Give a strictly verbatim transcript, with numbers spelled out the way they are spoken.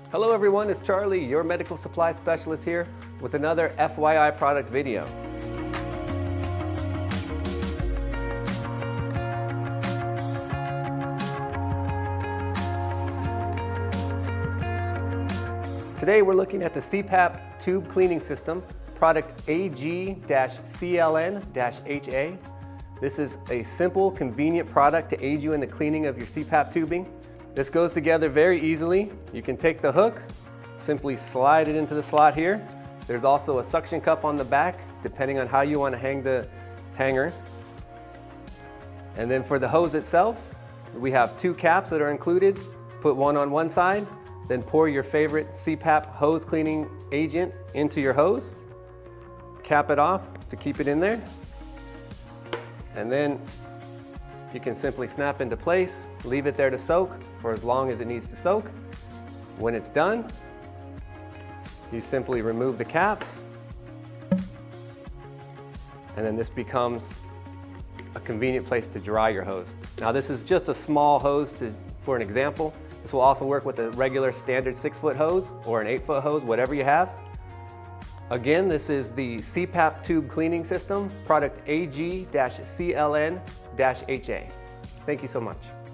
Hello everyone, it's Charlie, your medical supply specialist here with another F Y I product video. Today we're looking at the C PAP tube cleaning system, product A G C L N H A. This is a simple, convenient product to aid you in the cleaning of your C PAP tubing. This goes together very easily. You can take the hook, simply slide it into the slot here. There's also a suction cup on the back, depending on how you want to hang the hanger. And then for the hose itself, we have two caps that are included. Put one on one side, then pour your favorite C PAP hose cleaning agent into your hose. Cap it off to keep it in there. And then you can simply snap into place, leave it there to soak for as long as it needs to soak. When it's done, you simply remove the caps, and then this becomes a convenient place to dry your hose. Now this is just a small hose to, for an example. This will also work with a regular standard six foot hose or an eight foot hose, whatever you have. Again, this is the C PAP tube cleaning system, product A G C L N H A. Thank you so much.